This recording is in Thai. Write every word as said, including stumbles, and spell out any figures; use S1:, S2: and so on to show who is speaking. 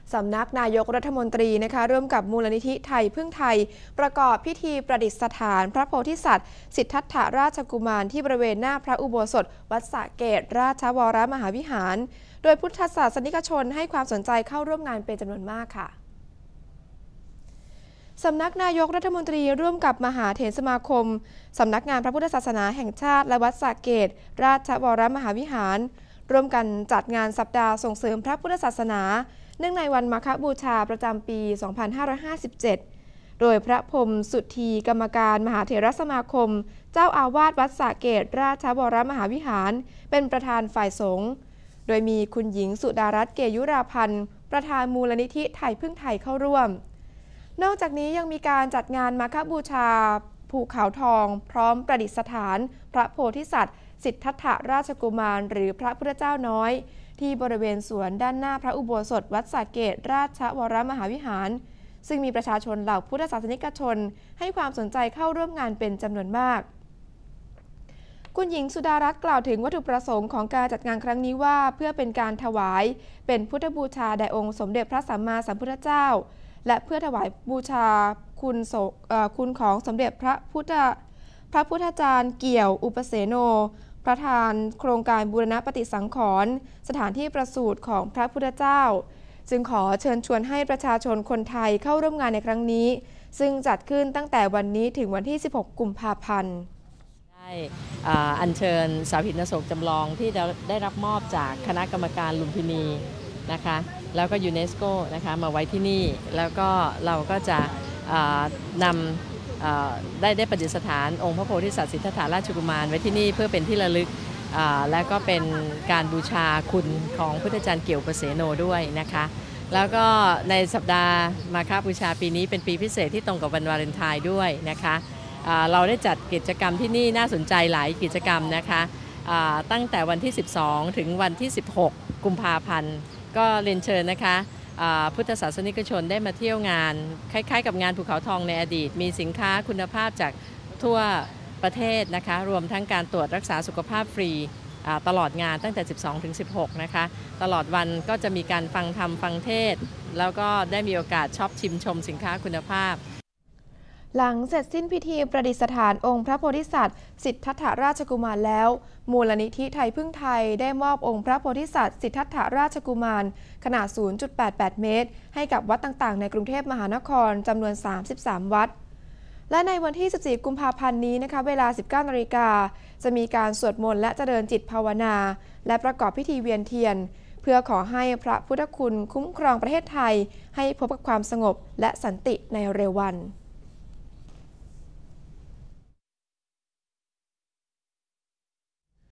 S1: สำนักนายกรัฐมนตรีนะคะร่วมกับมูลนิธิไทยพึ่งไทยประกอบพิธีประดิษฐานพระโพธิสัตว์สิทธัตถราชกุมารที่บริเวณหน้าพระอุโบสถวัดสระเกตราชวรมหาวิหารโดยพุทธศาสนิกชนให้ความสนใจเข้าร่วมงานเป็นจำนวนมากค่ะสำนักนายกรัฐมนตรีร่วมกับมหาเถรสมาคมสำนักงานพระพุทธศาสนาแห่งชาติและวัดสระเกตราชวรมหาวิหารร่วมกันจัดงานสัปดาห์ส่งเสริมพระพุทธศาสนาเนื่องในวันมาฆบูชาประจำปี สองพันห้าร้อยห้าสิบเจ็ด โดยพระพรหมสุทธีกรรมการมหาเถรสมาคมเจ้าอาวาสวัดสระเกตราชวรมหาวิหารเป็นประธานฝ่ายสงฆ์โดยมีคุณหญิงสุดารัตน์เกยุราพันธ์ประธานมูลนิธิไทยพึ่งไทยเข้าร่วมนอกจากนี้ยังมีการจัดงานมาฆบูชาภูเขาทองพร้อมประดิษฐานพระโพธิสัตว์สิทธัตถราชกุมารหรือพระพุทธเจ้าน้อยที่บริเวณสวนด้านหน้าพระอุโบสถวัดสระเกตราชวรมหาวิหารซึ่งมีประชาชนเหล่าพุทธศาสนิกชนให้ความสนใจเข้าร่วมงานเป็นจำนวนมากคุณหญิงสุดารัตน์กล่าวถึงวัตถุประสงค์ของการจัดงานครั้งนี้ว่าเพื่อเป็นการถวายเป็นพุทธบูชาแด่องค์สมเด็จพระสัมมาสัมพุทธเจ้าและเพื่อถวายบูชาคุณคุณของสมเด็จพระพุทธพระพุทธจารย์เกี่ยวอุปเสโนประธานโครงการบูรณปฏิสังขรณ์สถานที่ประสูติของพระพุทธเจ้าจึงขอเชิญชวนให้ประชาชนคนไทยเข้าร่วมงานในครั้งนี้ซึ่งจัดขึ้นตั้งแต่วันนี้ถึงวันที่สิบหกกุมภาพันธ์
S2: ได้อัญเชิญเสาหินอโศกจำลองที่ได้รับมอบจากคณะกรรมการลุมพินีนะคะแล้วก็ยูเนสโกนะคะมาไว้ที่นี่แล้วก็เราก็จะนำได้ได้ประดิษฐานองค์พระโพธิสัตว์สิทธัตถราชกุมารไว้ที่นี่เพื่อเป็นที่ระลึกและก็เป็นการบูชาคุณของพุทธจารย์เกี่ยวอุปเสโนด้วยนะคะแล้วก็ในสัปดาห์มาฆบูชาปีนี้เป็นปีพิเศษที่ตรงกับวันวาเลนไทน์ด้วยนะคะเราได้จัดกิจกรรมที่นี่น่าสนใจหลายกิจกรรมนะคะตั้งแต่วันที่สิบสองถึงวันที่สิบหกกุมภาพันธ์ก็เรียนเชิญนะคะพุทธศาสนิกชนได้มาเที่ยวงานคล้ายๆกับงานภูเขาทองในอดีตมีสินค้าคุณภาพจากทั่วประเทศนะคะรวมทั้งการตรวจรักษาสุขภาพฟรีตลอดงานตั้งแต่ สิบสองถึงสิบหก นะคะตลอดวันก็จะมีการฟังธรรมฟังเทศน์แล้วก็ได้มีโอกาสช็อปชิมชมสินค้าคุณภาพ
S1: หลังเสร็จสิ้นพิธีประดิษฐานองค์พระโพธิสัตว์สิทธัตถราชกุมารแล้วมูลนิธิไทยพึ่งไทยได้มอบองค์พระโพธิสัตว์สิทธัตถราชกุมารขนาด ศูนย์จุดแปดแปด เมตรให้กับวัดต่างๆในกรุงเทพมหานครจำนวน สามสิบสาม วัดและในวันที่ สิบสี่ กุมภาพันธ์นี้นะคะเวลา สิบเก้า นาฬิกาจะมีการสวดมนต์และเจริญจิตภาวนาและประกอบพิธีเวียนเทียนเพื่อขอให้พระพุทธคุณคุ้มครองประเทศไทยให้พบกับความสงบและสันติในเร็ววัน